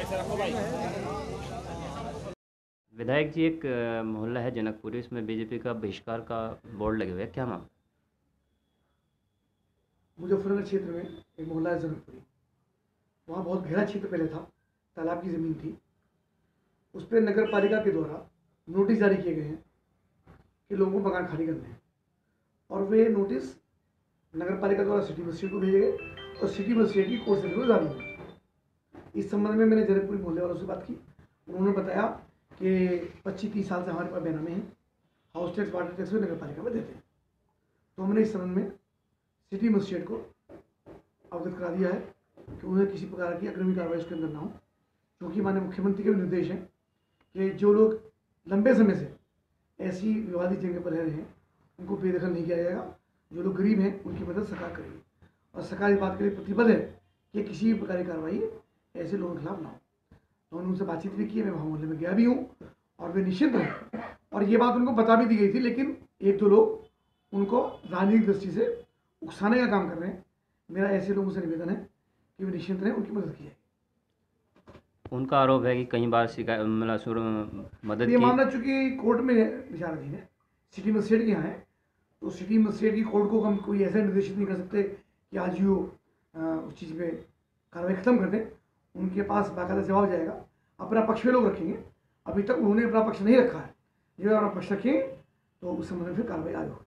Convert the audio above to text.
विधायक जी, एक मोहल्ला है जनकपुरी, उसमें बीजेपी का बहिष्कार का बोर्ड लगे हुए हैं, क्या मामला? मुजफ्फरनगर क्षेत्र में एक मोहल्ला है जनकपुरी। वहाँ बहुत गहरा क्षेत्र पहले था, तालाब की ज़मीन थी। उस पर नगर पालिका के द्वारा नोटिस जारी किए गए हैं कि लोगों को मकान खाली करने हैं, और वे नोटिस नगर पालिका द्वारा सिटी मजिस्ट्रेट को भेजे गए और सिटी मजिस्ट्रेट की कोर्ट से जारी हुई। इस संबंध में मैंने जनकपुरी मोहल्ले वालों से बात की। उन्होंने बताया कि 25-30 साल से हमारे पास बेनामे हैं, हाउस टैक्स वाटर टैक्स भी नगर पालिका में देते हैं। तो हमने इस संबंध में सिटी मजिस्ट्रेट को अवगत करा दिया है कि उन्हें किसी प्रकार की अग्रिमी कार्रवाई उसके अंदर ना हो, क्योंकि माननीय मुख्यमंत्री के भी निर्देश हैं कि जो लोग लंबे समय से ऐसी विवादित जगह पर रह रहे हैं उनको बेदखल नहीं किया जाएगा। जो लोग गरीब हैं उनकी मदद सरकार करेगी, और सरकार इस बात के लिए प्रतिबद्ध है कि किसी भी प्रकार की कार्रवाई ऐसे लोगों के खिलाफ ना हो। तो उन्होंने उनसे बातचीत भी की है, मैं वहाँ मोहल्ले में गया भी हूँ, और वे निश्चिंत हैं। और ये बात उनको बता भी दी गई थी, लेकिन एक दो लोग उनको राजनीतिक दृष्टि से उकसाने का काम कर रहे हैं। मेरा ऐसे लोगों से निवेदन है कि वे निश्चिंत रहें, उनकी मदद की जाए। उनका आरोप है कि कई बार शिकायत मदद ये की। मामला चूंकि कोर्ट में विचाराधीन है, सिटी मजिस्ट्रेट के यहाँ है, तो सिटी मजिस्ट्रेट की कोर्ट को हम कोई ऐसा निर्देशित नहीं कर सकते कि आज ही वो उस चीज़ पे कार्रवाई खत्म कर दें। उनके पास बाकायदा जवाब जाएगा, अपना पक्ष में लोग रखेंगे। अभी तक उन्होंने अपना पक्ष नहीं रखा है। जब अपना पक्ष रखें तो उस संबंध में फिर कार्रवाई आगे होगी।